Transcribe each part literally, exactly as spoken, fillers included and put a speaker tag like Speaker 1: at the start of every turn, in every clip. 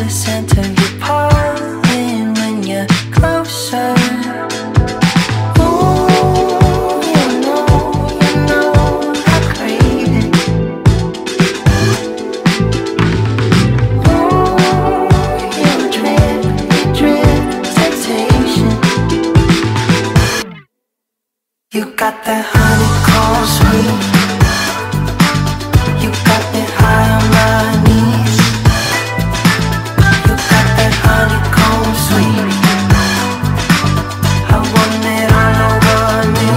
Speaker 1: the scent of your pollen when you're closer. You got that honeycomb sweet. You got me high on my knees. You got that honeycomb sweet. I want it all over me.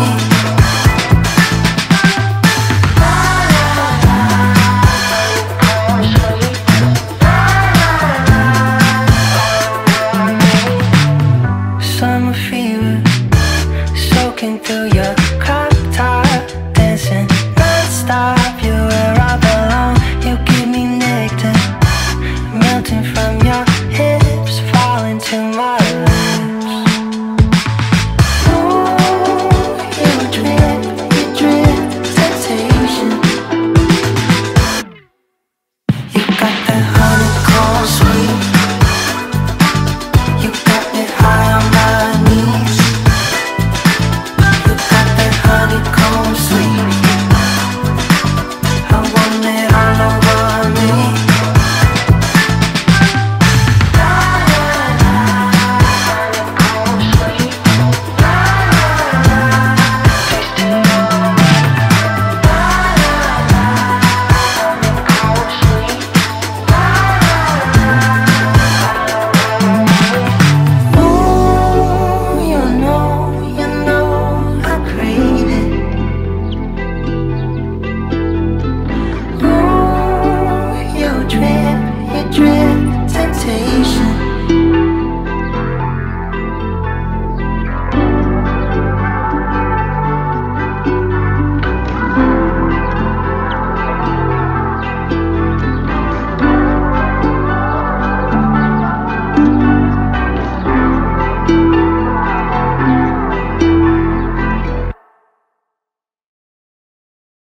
Speaker 1: Summer fever soaking through your crop top, dancing non-stop. You're where I belong. You give me nectar, melting from your hips, falling to my lips. Ooh, you drip, you drip, temptation. You got that honeycomb sweet. You got me high on my knees. Honeycomb sweet. I want it all over me. Ooh, you know, you know I crave it. Ooh, you drip, you drip.